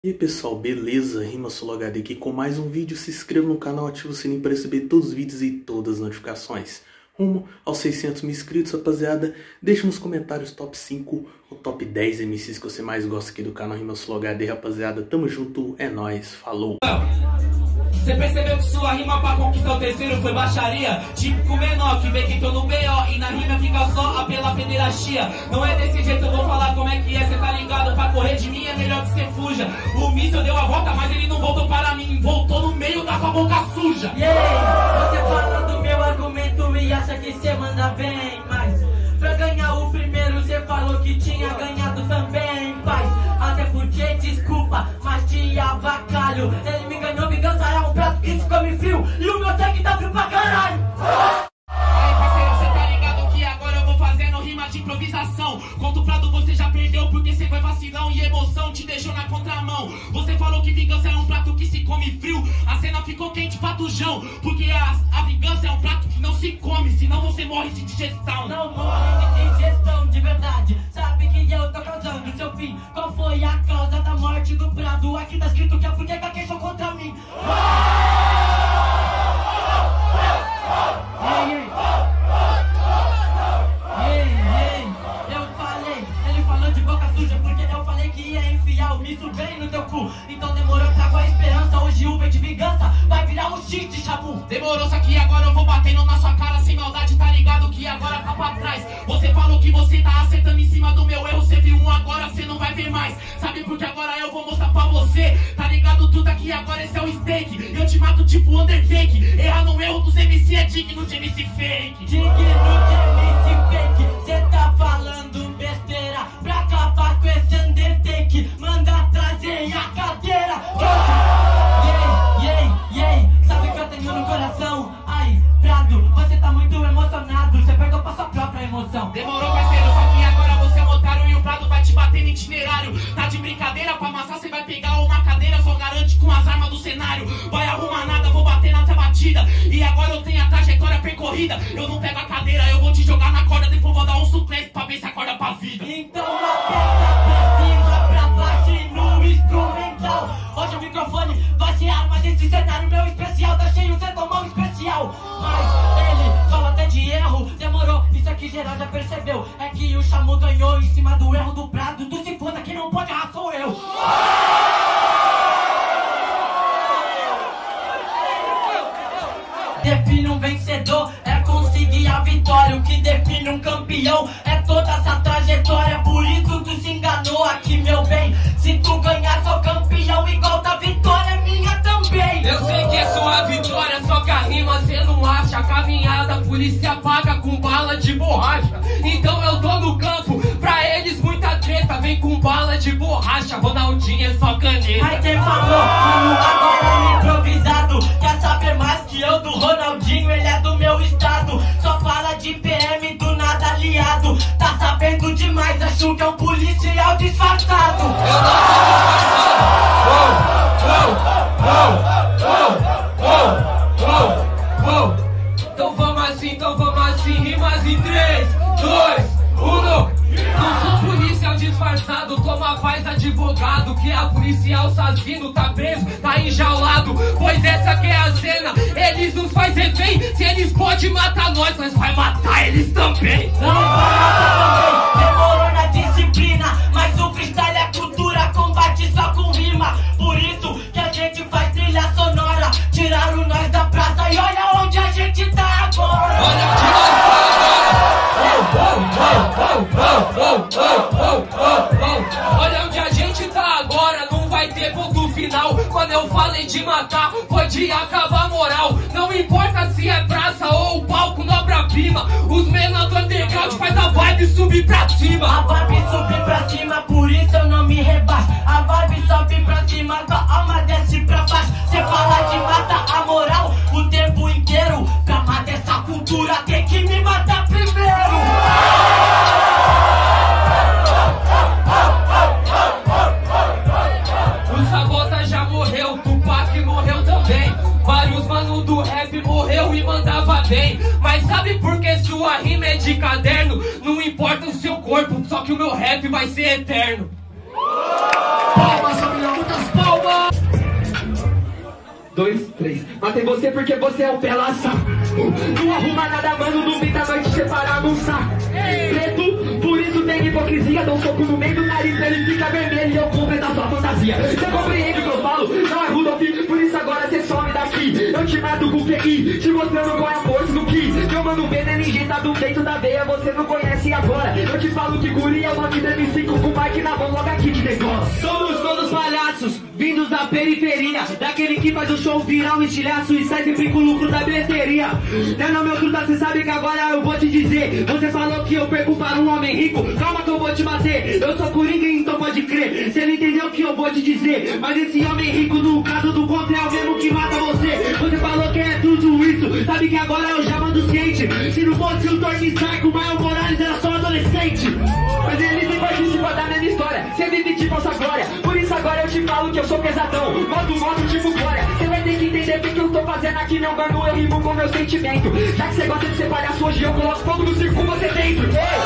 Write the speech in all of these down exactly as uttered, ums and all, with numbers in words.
E aí pessoal, beleza? RimaSoloHD aqui com mais um vídeo. Se inscreva no canal, ative o sininho para receber todos os vídeos e todas as notificações. Rumo aos seiscentos mil inscritos, rapaziada. Deixa nos comentários top cinco ou top dez M Cs que você mais gosta aqui do canal RimaSoloHD, rapaziada. Tamo junto, é nóis, falou! Você percebeu que sua rima pra conquistar o terceiro foi baixaria? Típico menor que vê que tô no B O e na rima fica só a pela pederastia. Não é desse jeito, eu vou falar como é que é. Cê tá ligado, pra correr de mim é melhor que cê fuja. O míssil deu a volta, mas ele não voltou para mim. Voltou no meio da sua boca suja. E aí, você fala do meu argumento e acha que cê manda bem. Mas pra ganhar o primeiro cê falou que tinha ganhado também, pai. Até porque, desculpa, mas te avacalho. Ele me ganhou, vingança é um prato que se come frio. E o meu sangue tá frio pra caralho. Aí parceiro, cê tá ligado que agora eu vou fazendo rima de improvisação. Contra o prado você já perdeu porque cê foi vacilão. E emoção te deixou na contramão. Você falou que vingança é um prato que se come frio. A cena ficou quente pra tujão. Porque a, a vingança é um prato que não se come, senão você morre de digestão. Não morre de digestão, de verdade. Sabe que eu tô causando seu fim. Qual foi a causa da morte do prado? Aqui tá escrito que é porque gaguejou contra mim. Ei, ei. Ei, ei. Eu falei, ele falou de boca suja porque eu falei que ia enfiar o misto bem no teu cu. Então demorou, trago a esperança. Hoje o V de vingança vai virar um shit de chabu. Demorou, só que agora eu vou batendo na sua cara sem maldade, tá ligado que agora tá pra trás. Você falou que você tá acertando em cima do meu erro. Você viu um agora, você não vai ver mais. Sabe porque agora eu vou mostrar pra você. Tá ligado tudo aqui, agora esse é o steak. Eu te mato tipo Undertake. Errar no erro dos M C é digno de M C fake. Digno de M C fake. Cê tá falando besteira pra acabar com esse Undertake. Manda trazer a cadeira. Yey, yey, yey. Sabe que eu tenho no coração? Ai, Prado, você tá muito emocionado. Você perdeu pra sua própria emoção. Demorou, parceiro, só que agora você é um otário e o Prado vai te bater no itinerário. Tá de brincadeira, pra amassar você vai pegar uma cadeira. Só garante com as armas do cenário. Vai arrumar nada, vou bater nessa batida. E agora eu tenho a trajetória percorrida. Eu não pego a cadeira, eu vou te jogar na corda. Depois vou dar um suplente pra ver se acorda pra vida. Então aperta pra cima, pra baixo e no instrumental. Hoje o microfone vai ser arma desse cenário. Meu especial tá cheio, cê tomou um especial. Mas ele fala até de erro. Demorou, isso aqui geral já percebeu. É que o Chamu ganhou em cima do erro do Prado. Tu se foda, quem não pode errar sou eu. Define um vencedor, é conseguir a vitória. O que define um campeão é toda essa trajetória. Por isso tu se enganou aqui, meu bem. Se tu ganhar, sou campeão igual da vitória, é minha também. Eu sei que é sua vitória, só que a rima cê não acha. A caminhada a polícia paga com bala de borracha. Então eu tô no campo, pra eles muita treta. Vem com bala de borracha, Ronaldinho é só caneta. Aí quem falou, agora é improvisado. Quer saber mais que eu do Ronaldinho? Ele é do meu estado. Só fala de P M do nada aliado. Tá sabendo demais, acho que é um policial disfarçado. Eu não sou disfarçado. Então vamos assim, então vamos assim. Rimas em três, dois, um. Não sou policial disfarçado, toma paz advogado. Que a policial assassino tá preso, tá enjaulado. Pois essa que é a cena, eles nos faz refém. Se eles podem matar nós, nós vai matar eles também. Não vai matar também, demorou na disciplina. Mas o freestyle é cultura, combate só com rima. Por isso que a gente faz trilha sonora. Tiraram nós da praça e olha onde a gente tá agora. Olha onde nós Olha onde a gente tá agora, não vai ter ponto final. Quando eu falei de matar, foi de acabar a moral. Não importa se é praça ou palco no obra-prima. Os menores do underground faz a vibe subir pra cima. A vibe subir pra cima, por isso eu não me rebaixo. A vibe sobe pra cima, tua alma desce pra baixo. Cê fala de matar a moral o tempo inteiro. Pra matar essa cultura tem que me matar primeiro. O Sabota já morreu, Tupac morreu também. Vários manos do rap morreu e mandava bem. Mas sabe por que sua rima é de caderno? Não importa o seu corpo, só que o meu rap vai ser eterno. Palmas, família, muitas palmas. dois, três. Matei você porque você é um pelaça. Não arruma nada, mano, duvido a noite separar num saco. Preto, por isso tem hipocrisia. Dou um soco no meio do nariz, ele fica vermelho e eu completo a sua fantasia. Você compreende o que eu falo? Não é Rudolf, por isso agora você some daqui. Eu te mato com o Q I, te mostrando qual é a força do que eu mando veneno injetado dentro da veia, você não conhece agora. Eu te falo que guri é o nome da M cinco com o Mike na mão, logo aqui de negócio. Somos todos palhaços, vindos da periferia, daquele que faz o show virar um estilhaço e sai sempre com o lucro da bilheteria. Não, não, meu truta, cê sabe que agora eu vou te dizer. Você falou que eu perco para um homem rico, calma que eu vou te bater. Eu sou Coringa, então pode crer, cê não entendeu o que eu vou te dizer. Mas esse homem rico, no caso do contra, é o mesmo que mata você. Você falou que é tudo isso, sabe que agora eu já mando ciente. Se não fosse o Tony Stark, o Miles Morales era só adolescente. Mas ele nem participa da mesma história, cê vive de falsa glória. Por isso agora eu te falo que eu sou pesadão, modo modo tipo glória. Cê vai ter que entender o que eu tô fazendo aqui, não mano, eu rimo com meu sentimento. Já que cê gosta de ser palhaço, hoje eu coloco fogo no circo com você dentro.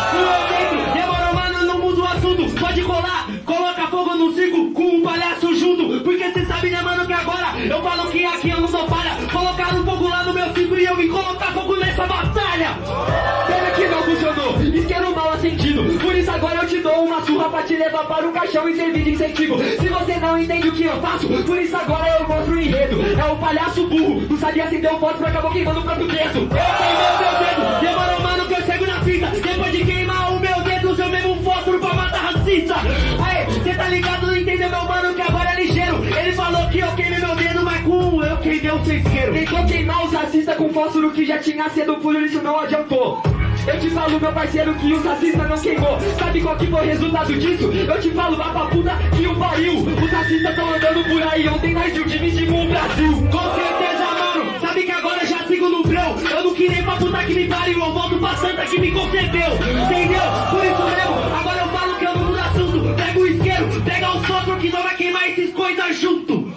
Ei, dentro, demorou mano, não muda o assunto. Pode colar, coloca fogo no circo com um palhaço junto. Porque cê sabe né mano que agora eu falo que aqui eu não sou palha. Colocaram fogo lá no meu circo e eu vim colocar fogo nessa batalha. Pena que não funcionou, isqueiro mal acendido. Por isso agora eu te dou uma surra pra te levar para o caixão e servir de incentivo. Se você não entende o que eu faço, por isso agora eu mostro o enredo. É o palhaço burro, não sabia acender o fósforo, acabou queimando o próprio dedo. Eu queimei o meu dedo, demorou mano que eu chego na fita. Depois de queimar o meu dedo, usa o mesmo fósforo pra matar racista. Aê, cê tá ligado, não entendeu meu mano que agora é ligeiro. Ele falou que eu queimei meu dedo, mas com eu queimei o seu isqueiro. Tentou queimar os racistas com fósforo que já tinha cedo, por isso não adiantou. Eu te falo, meu parceiro, que os racistas não queimou. Sabe qual que foi o resultado disso? Eu te falo, vá pra puta que o pariu. Os racistas tão andando por aí, ontem nós dividimos o Brasil. Com certeza, mano, sabe que agora eu já sigo no breu. Eu não queria ir pra puta que me pariu, eu volto pra santa que me concedeu. Entendeu? Por isso mesmo, agora eu falo que eu não mudo assunto. Pega o isqueiro, pega o fósforo que não vai queimar esses coisas junto.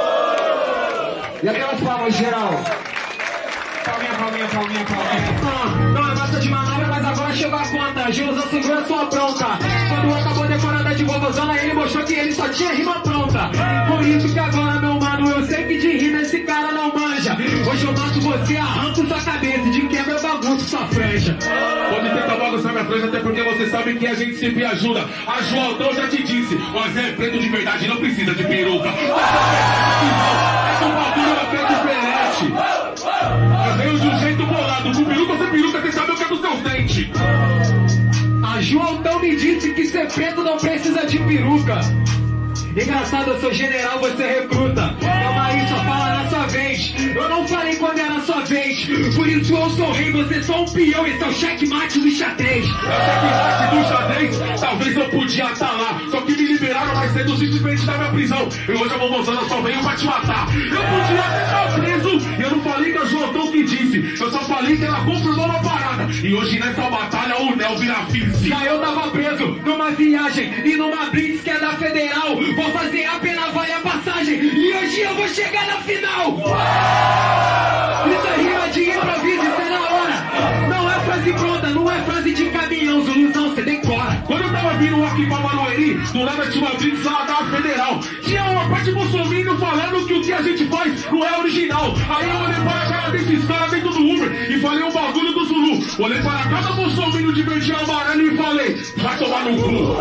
E aquelas palmas, geral. Palminha, palminha, palminha, palminha. Ah, não é massa de manobra, mas agora chegou a conta. Gilson segura sua pronta. Quando acabou a decorada de vovozona, ele mostrou que ele só tinha rima pronta. Por isso que agora, meu mano, eu sei que de rima esse cara não manja. Hoje eu mato você, arranco sua cabeça e de quebra eu bagunço sua franja. Pode tentar bagunçar minha franja, até porque você sabe que a gente sempre ajuda. A Joaldão já te disse, mas é preto de verdade, não precisa de peruca. Essa bagulho é preto diferente. Eu venho de um jeito bolado, com peruca ou sem peruca, você sabe o que é dos seus dentes. A Joaldão me disse que ser preto não precisa de peruca. Engraçado, eu sou general, você recruta. Calma aí, só fala na sua vez. Eu não falei quando era sua vez. Por isso eu sou rei, você é só um peão. Esse é o checkmate do xadrez. É o checkmate do xadrez? Talvez eu podia estar lá, só que me liberaram mais cedo simplesmente da minha prisão. E hoje a vovozona só veio pra te matar. Eu podia até estar preso, e eu não falei que a Joaldão que disse. Eu só falei que ela confirmou uma parada. E hoje nessa batalha o Nel vira vice. Já eu tava preso numa viagem e numa blitz que é da Federal. Vou fazer a pena, vale a passagem. E hoje eu vou chegar na final. Isso é rima de improviso, isso é na hora. Não é frase pronta, não é frase de caminhão. Zuluzão, você decora. Quando eu tava vindo aqui pra Barueri, do lado tinha uma blitz lá da Federal. Tinha uma parte bolsominion falando que o que a gente faz não é original. Aí eu olhei para a cara desses caras dentro do Uber e falei um bagulho do Zulu. Olhei para cada bolsominion de verde e amarelo e falei, vai tomar no cu.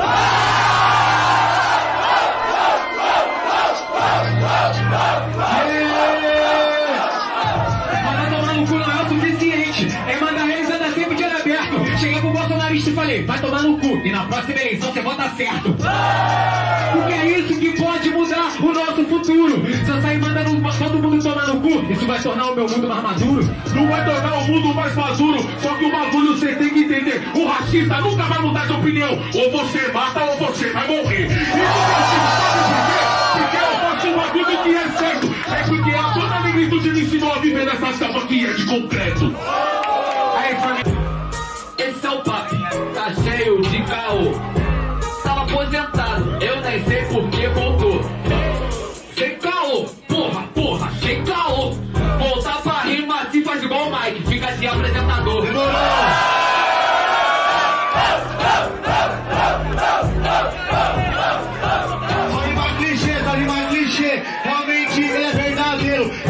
Mandar tomar no cu não é o suficiente. É mandar eles andar sempre de olho aberto. Cheguei pro bolsonarista e falei, vai tomar no cu. E na próxima eleição você vota certo. Porque é isso que pode mudar o nosso futuro. Se eu sair mandando todo mundo tomar no cu, isso vai tornar o meu mundo mais maduro. Não vai tornar o mundo mais maduro. Só que o bagulho você tem que entender. O racista nunca vai mudar de opinião. Ou você mata ou você vai morrer. Isso que eu porque eu faço um bagulho que é certo. É porque a toda negritude me ensinou a viver nessa selva que é de concreto. Aí, família, esse é o papo, tá cheio de caô. Tava aposentado, eu nem sei por que voltou. Sem caô, porra, porra, sem caô. Voltar pra rima assim faz igual o Mike, fica de apresentador. Demorou! Realmente é verdadeiro.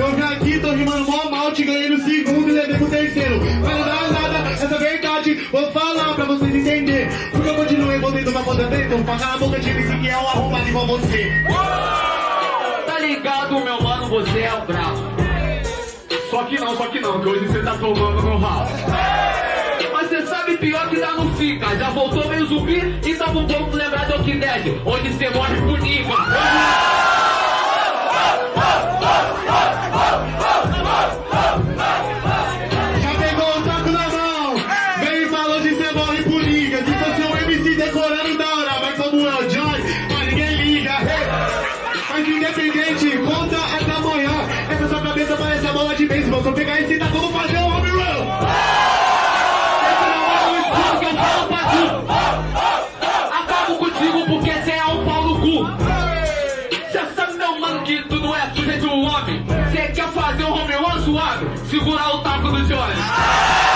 bota dentro, pra calar a boca de M C que é um arrombado igual você. Tá ligado, meu mano, você é o brabo. Só que não, só que não, que hoje você tá tomando no ralo. Mas cê sabe pior que dá não fica. Já voltou meio zumbi, então vamos lembrar do Walking Dead, onde cê morre por niga. Já pegou o taco na mão, vem e falou de cê morre por niga. Se fosse um M C decorando da hora, mas como é o Joy, mas ninguém liga. Mas independente, conta até amanhã. Essa sua cabeça parece a bola de beisebol. Se eu pegar esse taco, eu vou fazer um home run. Acabo contigo porque cê é um pau no cu. Cê sabe, meu mano, que tu não é sujeito um homem. Cê quer fazer um home run suave, segurar o taco do Johnny.